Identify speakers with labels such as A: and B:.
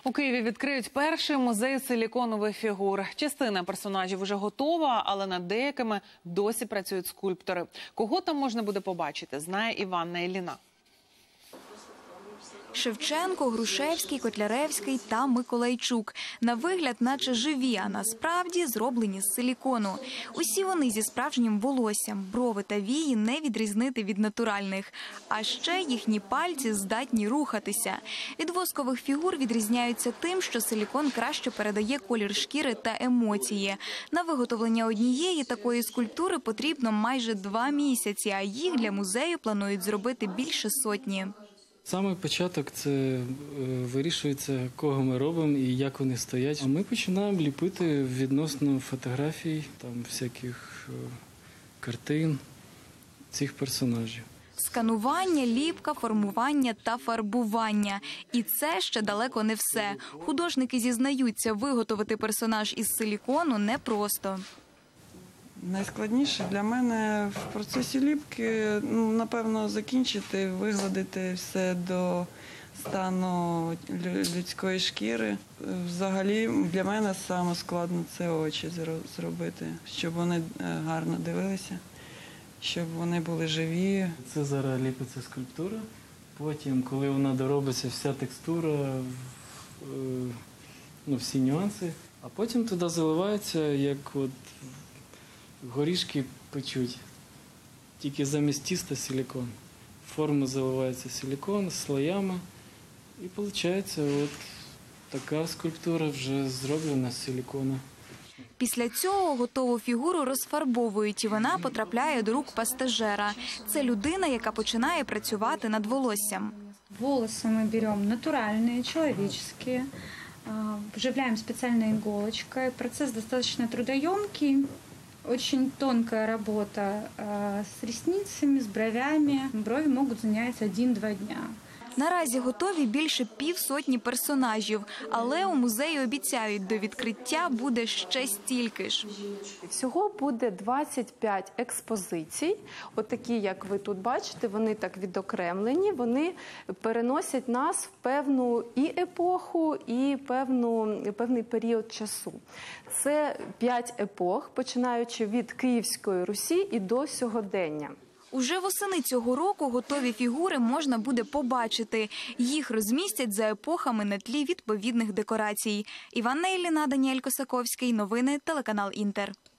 A: У Києві відкриють перший музей силіконових фігур. Частина персонажів вже готова, але над деякими досі працюють скульптори. Кого там можна буде побачити, знає Іванна Ілліна.
B: Шевченко, Грушевський, Котляревський та Миколайчук. На вигляд наче живі, а насправді зроблені з силікону. Усі вони зі справжнім волоссям, брови та вії не відрізнити від натуральних. А ще їхні пальці здатні рухатися. Від воскових фігур відрізняються тим, що силікон краще передає колір шкіри та емоції. На виготовлення однієї такої скульптури потрібно майже 2 місяці, а їх для музею планують зробити більше сотні.
C: Саме початок – це вирішується, кого ми робимо і як вони стоять. А ми починаємо ліпити відносно фотографій, там всяких картин цих персонажів.
B: Сканування, ліпка, формування та фарбування. І це ще далеко не все. Художники зізнаються, виготовити персонаж із силікону непросто.
D: Найскладніше для мене в процесі ліпки, напевно, закінчити, вигладити все до стану людської шкіри. Взагалі, для мене саме складно це очі зробити, щоб вони гарно дивилися, щоб вони були живі.
C: Це зараз ліпиться скульптура, потім, коли вона доробиться, вся текстура, всі нюанси, а потім туди заливається, як от горішки печуть, тільки замість тіста силікон. Форма заливається силікон слоями і виходить от така скульптура вже зроблена з силікону.
B: Після цього готову фігуру розфарбовують і вона потрапляє до рук пастажера. Це людина, яка починає працювати над волоссям.
E: Волосы мы берем натуральные, человеческие, вживляем специальной иголочкой. Процесс достаточно трудоемкий. Очень тонкая работа с ресницами, с бровями. Брови могут занять 1-2 дня.
B: Наразі готові більше півсотні персонажів, але у музеї обіцяють, до відкриття буде ще стільки ж.
F: Всього буде 25 експозицій. От такі, як ви тут бачите, вони так відокремлені, вони переносять нас в певну і епоху, і певний період часу. Це 5 епох, починаючи від Київської Русі і до сьогодення.
B: Уже восени цього року готові фігури можна буде побачити. Їх розмістять за епохами на тлі відповідних декорацій. Іванна Ілліна, Даніель Косаковський. Новини телеканал Інтер.